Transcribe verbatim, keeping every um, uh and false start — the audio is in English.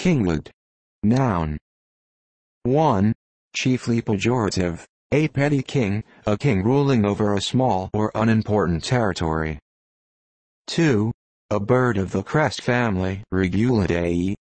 Kinglet. Noun. one. Chiefly pejorative, a petty king, a king ruling over a small or unimportant territory. two. A bird of the crest family, Regulidae,